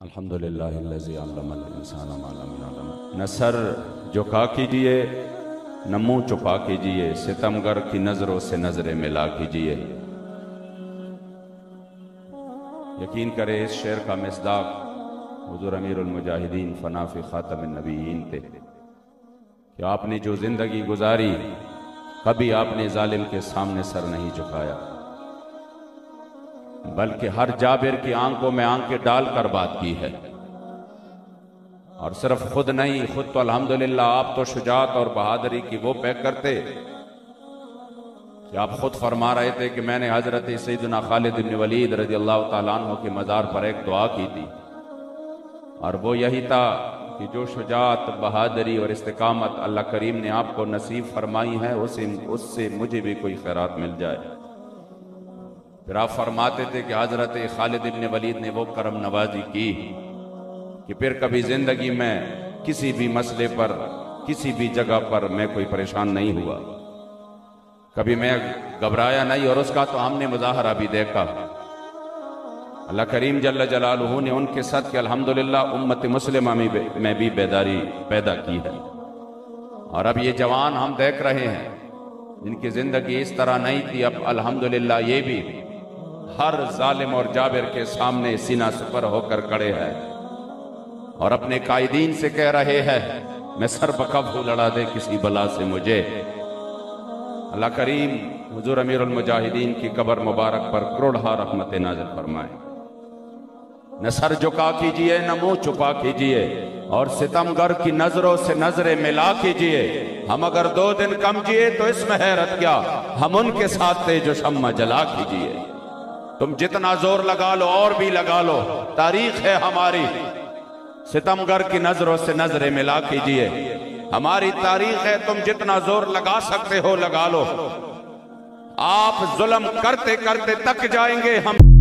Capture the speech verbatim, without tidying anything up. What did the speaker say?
अल्हम्दुलिल्लाहिल्लज़ी अल्लमल इंसाना मा लम यअलम। न सर झुका कीजिए न मुंह छुपा कीजिए, सितमगर की नजरों से नजरें मिला कीजिए। यकीन करे इस शेर का मिसदाक हुज़ूर अमीरुल मुजाहिदीन फनाफी खातमिन नबीयीन थे कि आपने जो जिंदगी गुजारी कभी आपने जालिम के सामने सर नहीं झुकाया, बल्कि हर जाबिर की आंखों में आंखें डालकर बात की है। और सिर्फ खुद नहीं, खुद तो अल्हम्दुलिल्लाह आप तो शुजात और बहादुरी की वो पैक करते कि आप खुद फरमा रहे थे कि मैंने हजरत सैयदना खालिद इब्न वलीद रज़ियल्लाहु ताला अन्हु के मज़ार पर एक दुआ की थी, और वो यही था कि जो शुजात, बहादुरी और इस्तिकामत अल्लाह करीम ने आपको नसीब फरमाई है उसे उससे मुझे भी कोई खैरात मिल जाए। फिर आप फरमाते थे कि हजरत खालिद इब्न वलीद ने वो करम नवाजी की कि फिर कभी जिंदगी में किसी भी मसले पर, किसी भी जगह पर मैं कोई परेशान नहीं हुआ, कभी मैं घबराया नहीं। और उसका तो हमने मुजाहरा भी देखा। अल्लाह करीम जल्ल जलालुहू ने उनके साथ के अल्हम्दुलिल्लाह उम्मत मुस्लिमा में भी बेदारी पैदा की है। और अब ये जवान हम देख रहे हैं जिनकी जिंदगी इस तरह नहीं थी, अब अल्हम्दुलिल्लाह ये भी हर जालिम और जाबिर के सामने सीना सुपर होकर खड़े हैं और अपने कायदीन से कह रहे हैं मैं सर बकफ लड़ा दे किसी बला से मुझे। अल्लाह करीम हुजूर अमीरुल मुजाहिदीन की कब्र मुबारक पर करोड़हा रहमत नाज़िल फरमाए। न सर झुका कीजिए न मुंह छुपा कीजिए, और सितमगर की नजरों से नजरें मिला कीजिए। हम अगर दो दिन कम जिए तो इसमें हैरत क्या, हम उनके साथ थे जो शम्मा जला कीजिए। तुम जितना जोर लगा लो और भी लगा लो, तारीख है हमारी। सितमगर की नजरों से नजरें मिला कीजिए, हमारी तारीख है। तुम जितना जोर लगा सकते हो लगा लो। आप जुल्म करते करते तक जाएंगे, हम